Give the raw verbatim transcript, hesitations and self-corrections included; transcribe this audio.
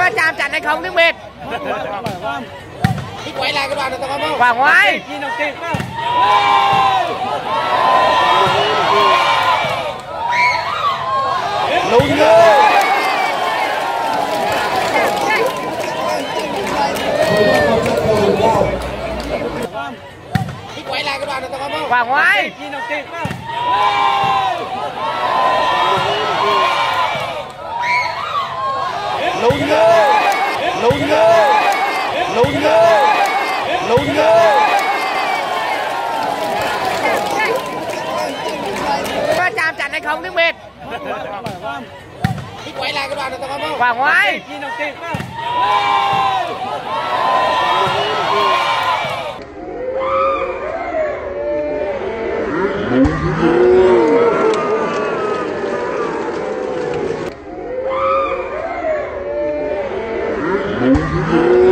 có chạm chặn hay không tiếng biệt. Đi quay lại cái đoạn này tao không? Quả ngoài. Lùi nữa. Đi quay lại cái đoạn này tao không? Quả ngoài. Lùi nữa. Lùi nữa. Lùi nữa. Lùi nữa. Có chạm chặn hay không tiếng biệt. Đi quay lại cái đoạn này tao không? Quả ngoài. Lùi nữa.